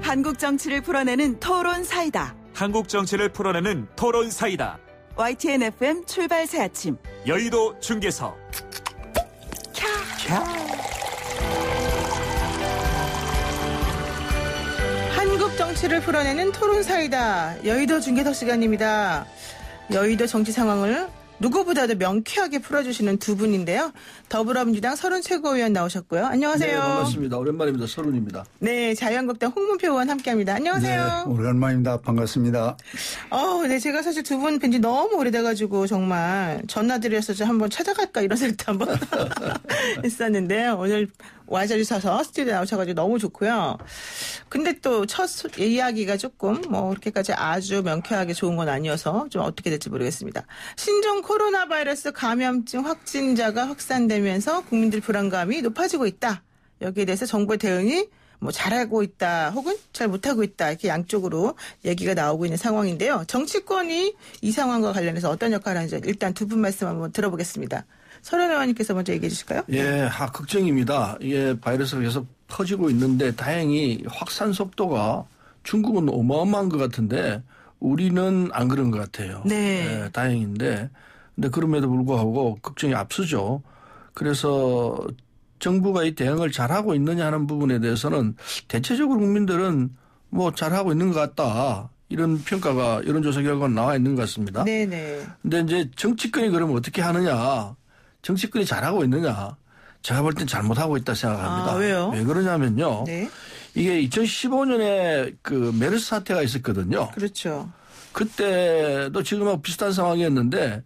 한국 정치를 풀어내는 토론 사이다. 한국 정치를 풀어내는 토론 사이다. YTN FM 출발 새 아침. 여의도 중계석. 한국 정치를 풀어내는 토론 사이다. 여의도 중계석 시간입니다. 여의도 정치 상황을 누구보다도 명쾌하게 풀어주시는 두 분인데요. 더불어민주당 서른 최고위원 나오셨고요. 안녕하세요. 네, 반갑습니다. 오랜만입니다. 서른입니다. 네, 자유한국당 홍문표 의원 함께합니다. 안녕하세요. 네, 오랜만입니다. 반갑습니다. 네, 제가 사실 두 분 뵌지 너무 오래돼가지고 정말 전화드려서 한번 찾아갈까 이런 생각도 한번 했었는데요. 오늘 와주셔서 스튜디오에 나오셔가지고 너무 좋고요. 근데 또 첫 이야기가 조금 그렇게까지 아주 명쾌하게 좋은 건 아니어서 좀 어떻게 될지 모르겠습니다. 신종 코로나 바이러스 감염증 확진자가 확산되면서 국민들 불안감이 높아지고 있다. 여기에 대해서 정부의 대응이 잘하고 있다 혹은 잘 못하고 있다 이렇게 양쪽으로 얘기가 나오고 있는 상황인데요. 정치권이 이 상황과 관련해서 어떤 역할을 하는지 일단 두 분 말씀 한번 들어보겠습니다. 서른 의원님께서 먼저 얘기해 주실까요? 예, 걱정입니다. 이게 바이러스가 계속 퍼지고 있는데 다행히 확산 속도가 중국은 어마어마한 것 같은데 우리는 안 그런 것 같아요. 네. 예, 다행인데 근데 그럼에도 불구하고 걱정이 앞서죠. 그래서 정부가 이 대응을 잘하고 있느냐 하는 부분에 대해서는 대체적으로 국민들은 잘하고 있는 것 같다. 이런 평가가 여론조사 결과가 나와 있는 것 같습니다. 네네. 근데 이제 정치권이 그러면 어떻게 하느냐. 정치권이 잘하고 있느냐. 제가 볼 땐 잘못하고 있다 생각합니다. 아, 왜요? 왜 그러냐면요. 네. 이게 2015년에 그 메르스 사태가 있었거든요. 그렇죠. 그때도 지금하고 비슷한 상황이었는데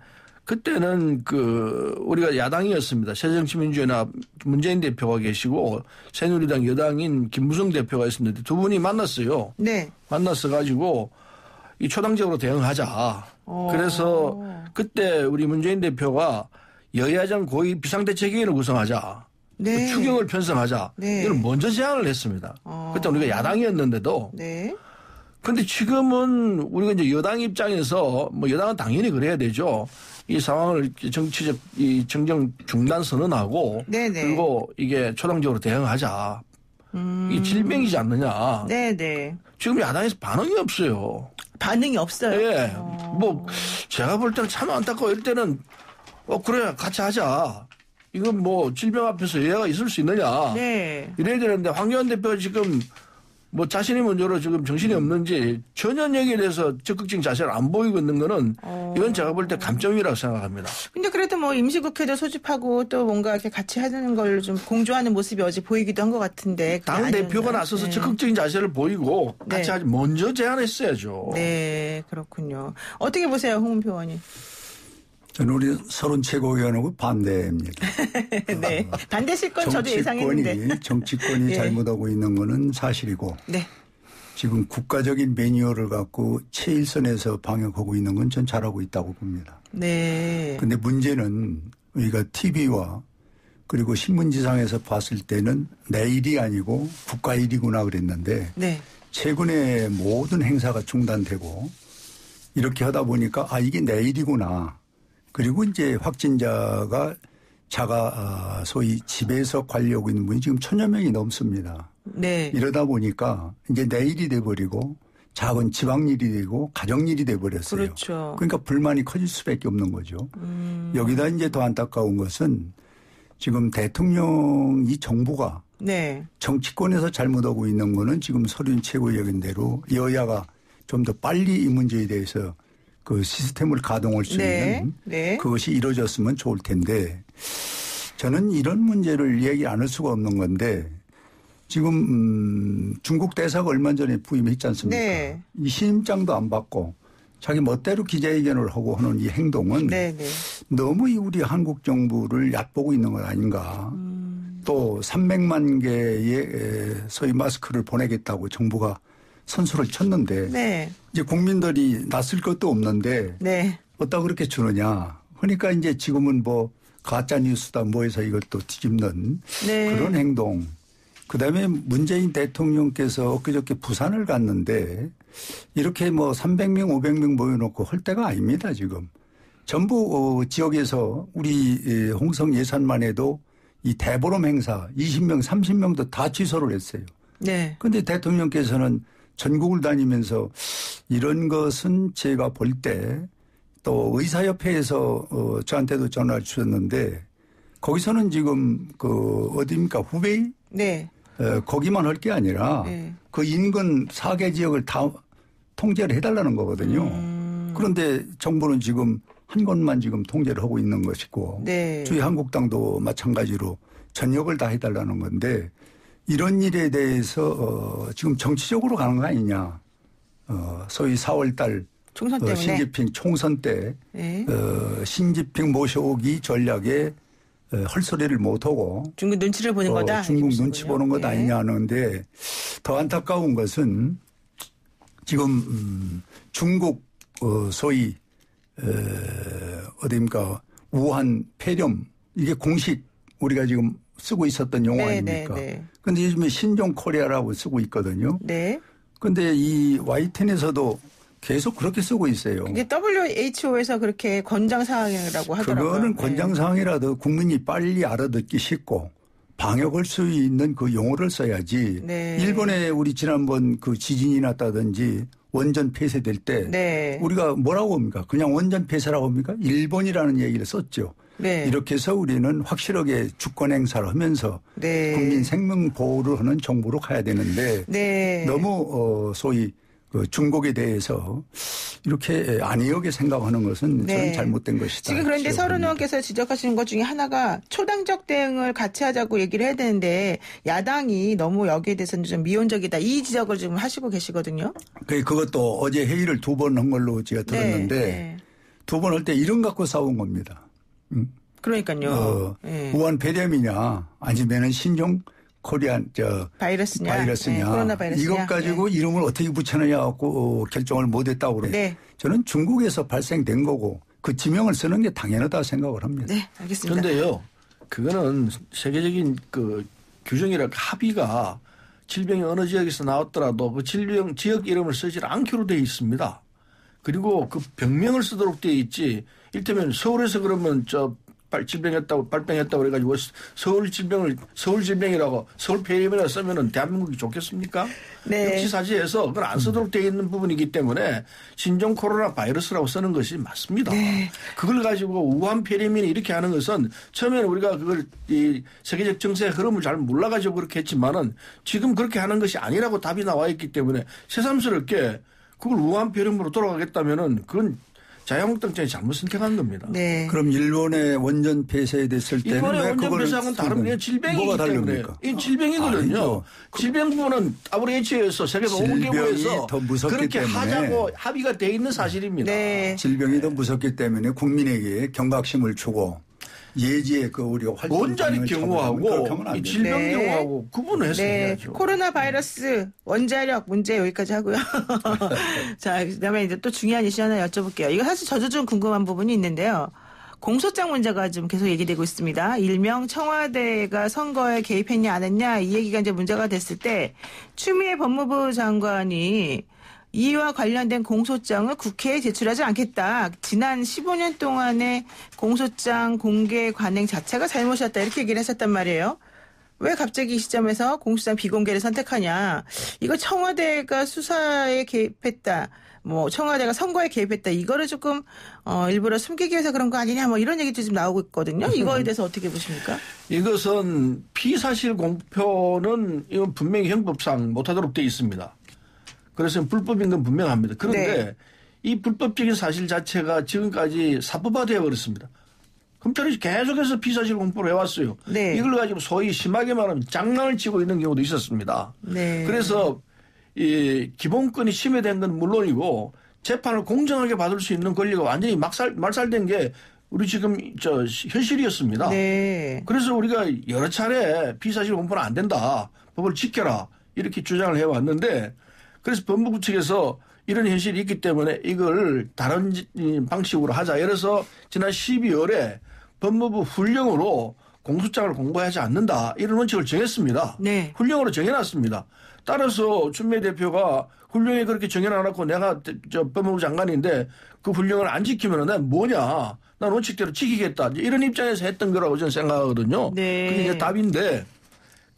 그때는 우리가 야당이었습니다. 새정치민주연합 문재인 대표가 계시고 새누리당 여당인 김무성 대표가 있었는데 두 분이 만났어요. 네. 만났어 가지고 이 초당적으로 대응하자. 그래서 그때 우리 문재인 대표가 여야정 고위 비상대책위원회를 구성하자. 네. 추경을 편성하자. 네. 이걸 먼저 제안을 했습니다. 그때 우리가 야당이었는데도. 네. 그런데 지금은 우리가 이제 여당 입장에서 여당은 당연히 그래야 되죠. 이 상황을 정치적 이 정정 중단 선언하고 네네. 그리고 이게 초당적으로 대응하자. 이 질병이지 않느냐. 네네. 지금 야당에서 반응이 없어요. 반응이 없어요. 예. 제가 볼 때는 참 안타까워. 이럴 때는 그래 같이 하자. 이건 질병 앞에서 여야가 있을 수 있느냐. 네. 이래야 되는데 황교안 대표가 지금 자신이 먼저로 지금 정신이 없는지 전혀 여기에 대해서 적극적인 자세를 안 보이고 있는 거는 이건 제가 볼 때 감점이라고 생각합니다. 근데 그래도 임시국회도 소집하고 또 뭔가 이렇게 같이 하는 걸 좀 공조하는 모습이 어제 보이기도 한 것 같은데. 당 대표가 나서서 네. 적극적인 자세를 보이고 같이 네. 하지 먼저 제안했어야죠. 네, 그렇군요. 어떻게 보세요, 홍문표 의원님? 저는 우리 서른 최고위원하고 반대입니다. 네. 반대실 건 저도 예상했는데. 정치권이 예. 잘못하고 있는 거는 사실이고 네. 지금 국가적인 매뉴얼을 갖고 최일선에서 방역하고 있는 건 전 잘하고 있다고 봅니다. 네. 그런데 문제는 우리가 TV와 그리고 신문지상에서 봤을 때는 내 일이 아니고 국가 일이구나 그랬는데 네. 최근에 모든 행사가 중단되고 이렇게 하다 보니까 이게 내 일이구나. 그리고 이제 확진자가 소위 집에서 관리하고 있는 분이 지금 1,000여 명이 넘습니다. 네. 이러다 보니까 이제 내 일이 돼버리고 작은 지방일이 되고 가정일이 돼버렸어요. 그렇죠. 그러니까 불만이 커질 수밖에 없는 거죠. 여기다 이제 더 안타까운 것은 지금 대통령이 정부가 네. 정치권에서 잘못하고 있는 거는 지금 서른 최고위원 대로 여야가 좀 더 빨리 이 문제에 대해서 그 시스템을 가동할 수 있는 네. 그것이 이루어졌으면 좋을 텐데 저는 이런 문제를 얘기 안 할 수가 없는 건데 지금 중국 대사가 얼마 전에 부임했지 않습니까? 네. 이 신임장도 안 받고 자기 멋대로 기자회견을 하고 하는 이 행동은 네. 너무 우리 한국 정부를 얕보고 있는 것 아닌가. 또 300만 개의 소위 마스크를 보내겠다고 정부가 선수를 쳤는데 네. 이제 국민들이 낯설 것도 없는데 네. 어디다 그렇게 주느냐. 그러니까 이제 지금은 가짜 뉴스다 해서 이것도 뒤집는 네. 그런 행동. 그다음에 문재인 대통령께서 엊그저께 부산을 갔는데 이렇게 300명 500명 모여놓고 할 때가 아닙니다 지금. 전부 지역에서 우리 홍성 예산만 해도 이 대보름 행사 20명 30명도 다 취소를 했어요. 네. 그런데 대통령께서는 전국을 다니면서 이런 것은 제가 볼 때 또 의사협회에서 저한테도 전화를 주셨는데 거기서는 지금 어디입니까? 후베이? 네. 거기만 할 게 아니라 네. 그 인근 4개 지역을 다 통제를 해달라는 거거든요. 그런데 정부는 지금 한 곳만 지금 통제를 하고 있는 것이고 네. 저희 한국당도 마찬가지로 전역을 다 해달라는 건데 이런 일에 대해서 지금 정치적으로 가는 거 아니냐. 소위 4월 달 총선 때문에. 시진핑 총선 때 네. 시진핑 모셔오기 전략에 헐소리를 못하고 중국 눈치를 보는 거다. 중국 이러시군요. 눈치 보는 것 네. 아니냐 하는데 더 안타까운 것은 지금 중국 소위 어디입니까 우한 폐렴 이게 공식 우리가 지금 쓰고 있었던 용어 네, 아닙니까? 네. 그런데 요즘에 신종 코리아라고 쓰고 있거든요. 네. 그런데 이 YTN에서도 계속 그렇게 쓰고 있어요. 이게 WHO에서 그렇게 권장 사항이라고 하더라고요. 그거는 권장 사항이라도 국민이 빨리 알아듣기 쉽고 방역할 수 있는 그 용어를 써야지. 네. 일본에 우리 지난번 그 지진이 났다든지 원전 폐쇄될 때 네. 우리가 뭐라고 합니까? 그냥 원전 폐쇄라고 합니까? 일본이라는 얘기를 썼죠. 네. 이렇게 해서 우리는 확실하게 주권 행사를 하면서 네. 국민 생명 보호를 하는 정부로 가야 되는데 네. 너무 소위 그 중국에 대해서 이렇게 안이하게 생각하는 것은 네. 저는 잘못된 것이다. 지금 그런데 서른 지적합니다. 의원께서 지적하시는 것 중에 하나가 초당적 대응을 같이 하자고 얘기를 해야 되는데 야당이 너무 여기에 대해서는 좀 미온적이다. 이 지적을 지금 하시고 계시거든요. 그것도 어제 회의를 2번 한 걸로 제가 들었는데 네. 2번 할 때 이름 갖고 싸운 겁니다. 그러니까요. 네. 우한 폐렴이냐 아니면은 신종 코리안 바이러스냐. 네, 코로나 바이러스냐. 이것 가지고 네. 이름을 어떻게 붙여느냐 갖고 결정을 못했다고 그래요. 네. 저는 중국에서 발생된 거고 그 지명을 쓰는 게 당연하다 생각을 합니다. 네, 알겠습니다. 그런데요, 그거는 세계적인 그 규정이라 합의가 질병이 어느 지역에서 나왔더라도 그 질병 지역 이름을 쓰지 않기로 되어 있습니다. 그리고 그 병명을 쓰도록 되어 있지. 일테면 서울에서 그러면 질병했다고 발병했다고 그래가지고 서울 질병이라고 서울 폐렴이라 쓰면은 대한민국이 좋겠습니까? 네. 역지사지해서 그걸 안 쓰도록 되어 있는 부분이기 때문에 신종 코로나 바이러스라고 쓰는 것이 맞습니다. 네. 그걸 가지고 우한 폐렴이니 이렇게 하는 것은 처음에는 우리가 그걸 이 세계적 정세의 흐름을 잘 몰라가지고 그렇게 했지만은 지금 그렇게 하는 것이 아니라고 답이 나와 있기 때문에 새삼스럽게 그걸 우한 폐렴으로 돌아가겠다면은 그건 자유한국당이 잘못 선택한 겁니다. 네. 그럼 일본의 원전 폐쇄됐을 때는 이번에 왜 원전 그걸 폐쇄하고는 다른 게 질병이기 뭐가 때문에 다릅니까? 이 질병이거든요. 아니죠. 질병 부분은 WHO에서 세계 보건기구에서 질병이 더 무섭기 그렇게 때문에. 하자고 합의가 돼 있는 사실입니다. 네. 질병이 더 무섭기 때문에 국민에게 경각심을 주고 예지의 그 우리가 활동 원자력 경우하고 이 질병 네. 경우하고 구분을 해서 네. 해야죠. 코로나 바이러스 원자력 문제 여기까지 하고요. 자, 그다음에 이제 또 중요한 이슈 하나 여쭤볼게요. 이거 사실 저도 좀 궁금한 부분이 있는데요. 공소장 문제가 좀 계속 얘기되고 있습니다. 일명 청와대가 선거에 개입했냐 안 했냐 이 얘기가 이제 문제가 됐을 때 추미애 법무부 장관이 이와 관련된 공소장을 국회에 제출하지 않겠다. 지난 15년 동안의 공소장 공개 관행 자체가 잘못이었다. 이렇게 얘기를 하셨단 말이에요. 왜 갑자기 이 시점에서 공소장 비공개를 선택하냐. 이거 청와대가 수사에 개입했다. 청와대가 선거에 개입했다. 이거를 조금 일부러 숨기기 위해서 그런 거 아니냐. 이런 얘기도 지금 나오고 있거든요. 이거에 대해서 어떻게 보십니까? 이것은 피사실 공표는 이건 분명히 형법상 못하도록 되어 있습니다. 그래서 불법인 건 분명합니다. 그런데 네. 이 불법적인 사실 자체가 지금까지 사법화되어 버렸습니다. 검찰이 계속해서 피사실 공표를 해왔어요. 네. 이걸 가지고 소위 심하게 말하면 장난을 치고 있는 경우도 있었습니다. 네. 그래서 이 기본권이 침해된 건 물론이고 재판을 공정하게 받을 수 있는 권리가 완전히 말살된 게 우리 지금 현실이었습니다. 네. 그래서 우리가 여러 차례 피사실 공표는 안 된다. 법을 지켜라. 이렇게 주장을 해왔는데 그래서 법무부 측에서 이런 현실이 있기 때문에 이걸 다른 방식으로 하자. 그래서 지난 12월에 법무부 훈령으로 공소장을 공개하지 않는다. 이런 원칙을 정했습니다. 네. 훈령으로 정해놨습니다. 따라서 추미애 대표가 훈령에 그렇게 정해놔놓고 내가 법무부 장관인데 그 훈령을 안 지키면 난 뭐냐. 난 원칙대로 지키겠다. 이런 입장에서 했던 거라고 저는 생각하거든요. 네. 그게 이제 답인데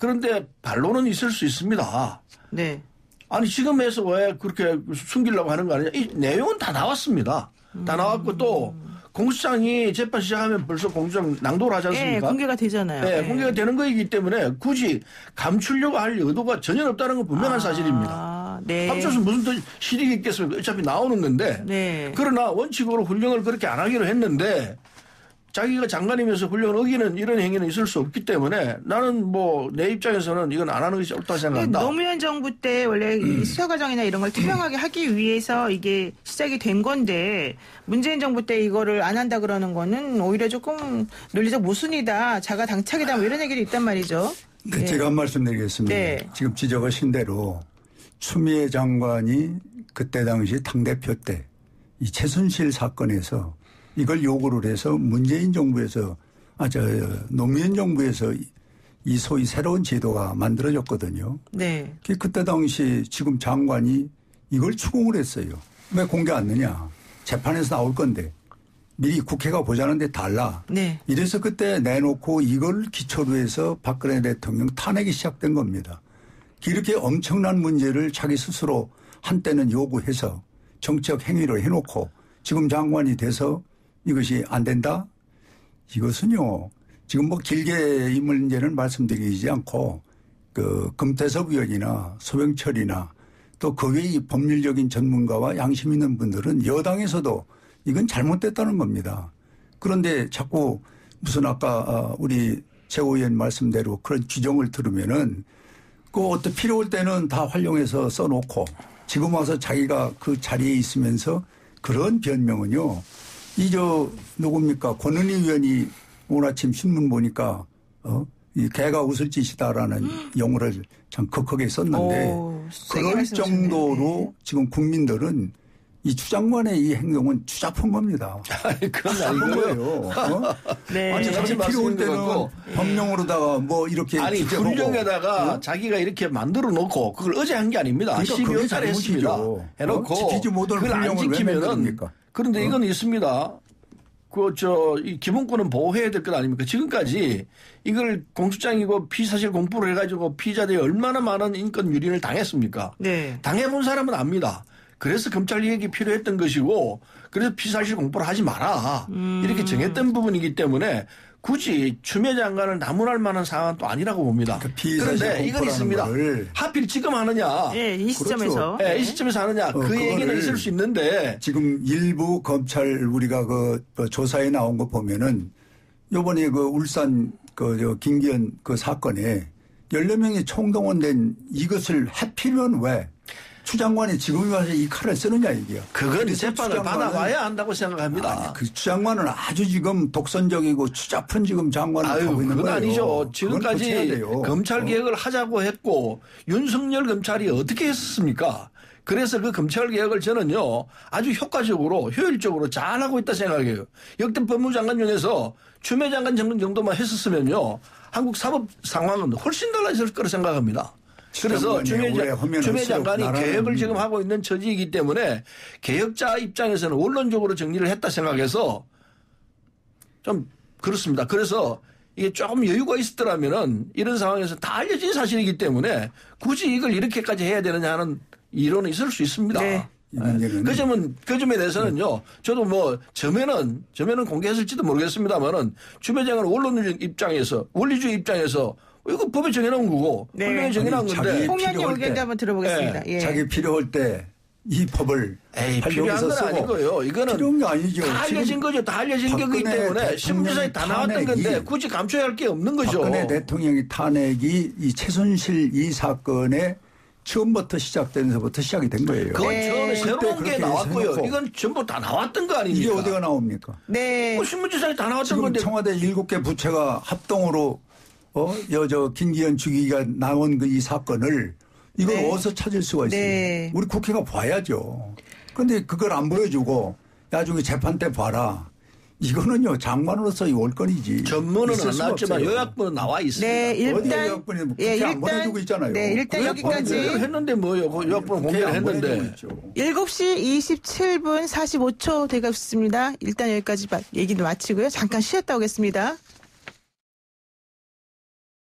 그런데 반론은 있을 수 있습니다. 네. 아니 지금에서 왜 그렇게 숨기려고 하는 거 아니냐. 이 내용은 다 나왔습니다. 다 나왔고 또 공수장이 재판 시작하면 벌써 공수장 낭독을 하지 않습니까? 네, 공개가 되잖아요. 네, 공개가 되는 거이기 때문에 굳이 감추려고 할 의도가 전혀 없다는 건 분명한 사실입니다. 네. 감춰서 무슨 더 실익이 있겠습니까? 어차피 나오는 건데. 네. 그러나 원칙으로 훈령을 그렇게 안 하기로 했는데 자기가 장관이면서 훈령을 어기는 이런 행위는 있을 수 없기 때문에 나는 뭐 내 입장에서는 이건 안 하는 것이 옳다고 생각한다. 노무현 정부 때 원래 이 수사 과정이나 이런 걸 투명하게 하기 위해서 이게 시작이 된 건데 문재인 정부 때 이거를 안 한다 그러는 거는 오히려 조금 논리적 모순이다, 자가 당착이다 뭐 이런 얘기도 있단 말이죠. 네, 제가 한 말씀 드리겠습니다. 네. 지금 지적하신 대로 추미애 장관이 그때 당시 당대표 때 이 최순실 사건에서 이걸 요구를 해서 문재인 정부에서 노무현 정부에서 이 소위 새로운 제도가 만들어졌거든요. 네. 그때 당시 지금 장관이 이걸 추궁을 했어요. 왜 공개 안 넣냐. 재판에서 나올 건데 미리 국회가 보자는데 달라. 네. 이래서 그때 내놓고 이걸 기초로 해서 박근혜 대통령 탄핵이 시작된 겁니다. 이렇게 엄청난 문제를 자기 스스로 한때는 요구해서 정치적 행위를 해놓고 지금 장관이 돼서 이것이 안 된다? 이것은요, 지금 뭐 길게 이 문제는 말씀드리지 않고 그 금태섭 의원이나 소병철이나 또 그 외의 법률적인 전문가와 양심 있는 분들은 여당에서도 이건 잘못됐다는 겁니다. 그런데 자꾸 무슨 아까 우리 최고 의원 말씀대로 그런 규정을 들으면은 그 어떤 필요할 때는 다 활용해서 써놓고 지금 와서 자기가 그 자리에 있으면서 그런 변명은요. 누굽니까? 권은희 의원이 오늘 아침 신문 보니까, 이 개가 웃을 짓이다라는 용어를 참 극하게 썼는데, 그럴 정도로 지금 국민들은 이 추 장관의 이 행동은 추잡한 겁니다. 그건 아니고요. 네. 아니, 자기 필요할 때는 법령으로다가 뭐 이렇게. 아니, 훈령에다가 자기가 이렇게 만들어 놓고 그걸 어제 한 게 아닙니다. 그러니까 12월 달에 했습니다. 해놓고. 지키지 못할 그걸 안 훈령을 왜 지키면은. 만듭니까? 그런데 이건 있습니다. 이 기본권은 보호해야 될 것 아닙니까? 지금까지 이걸 공수장이고 피사실 공포를 해가지고 피의자들이 얼마나 많은 인권 유린을 당했습니까? 네. 당해본 사람은 압니다. 그래서 검찰 개혁이 필요했던 것이고 그래서 피사실 공포를 하지 마라. 이렇게 정했던 부분이기 때문에 굳이 추미애 장관을 나무랄 만한 상황은 또 아니라고 봅니다. 그런데 이건 있습니다. 하필 지금 하느냐. 네, 이 시점에서. 그렇죠. 네, 이 시점에서 하느냐. 그 얘기는 있을 수 있는데. 지금 일부 검찰 우리가 그 조사에 나온 거 보면은 요번에 그 울산 김기현 그 사건에 14명이 총동원된 이것을 하필이면 왜 추 장관이 지금 와서 이 칼을 쓰느냐 이게요. 그건 재판을 받아봐야 한다고 생각합니다. 그 추 장관은 아주 지금 독선적이고 추잡한 지금 장관을 하고 있는 그건 거예요. 아니죠. 지금까지 검찰 개혁을 하자고 했고 윤석열 검찰이 어떻게 했었습니까? 그래서 그 검찰 개혁을 저는요 아주 효과적으로 효율적으로 잘하고 있다 생각해요. 역대 법무장관 중에서 추미애 장관 정도만 했었으면요 한국 사법 상황은 훨씬 달라졌을 거라 생각합니다. 그래서 추미애 장관이 개혁을 지금 하고 있는 처지이기 때문에 개혁자 입장에서는 원론적으로 정리를 했다 생각해서 좀 그렇습니다. 그래서 이게 조금 여유가 있었더라면은 이런 상황에서 다 알려진 사실이기 때문에 굳이 이걸 이렇게까지 해야 되느냐 하는 이론은 있을 수 있습니다. 네. 그 점에 대해서는요, 저도 뭐, 점에는 공개했을지도 모르겠습니다만은, 추미애 장관 원론적 입장에서, 원리주의 입장에서, 이거 법에 정해놓은 거고, 네. 훈령에 정해놓은 건데. 홍영기 의견도 한번 들어보겠습니다. 네. 예. 자기 필요할 때 이 법을 필요한 건 아니고요. 이거는 필요한 게 아니죠. 다 알려진 거죠. 다 알려진 거기 때문에 신문기사에 다 나왔던 건데 굳이 감춰야 할 게 없는 거죠. 박근혜 대통령의 탄핵이 이 최순실 이 사건에 처음부터 시작되면서부터 시작이 된 거예요. 그건 처음에 새로운 게 나왔고요. 해놓고. 이건 전부 다 나왔던 거 아닙니까? 이게 어디가 나옵니까? 네. 신문지사에 다 나왔던 지금 건데. 청와대 7개 부처가 합동으로 김기현 주기가 나온 그 이 사건을 이걸 네. 어디서 찾을 수가 있어요. 네. 우리 국회가 봐야죠. 그런데 그걸 안 보여주고 나중에 재판 때 봐라. 이거는요 장관으로서의 월권이지. 전문은 안 나왔지만 요약본은 나와 있습니다. 네, 어디 일단 요약본이 국회 안 보내주고 있잖아요. 네, 일단 여기까지 했는데 뭐요? 요약본 공개를 했는데. 7시 27분 45초 되겠습니다. 일단 여기까지 얘기를 마치고요. 잠깐 쉬었다 오겠습니다.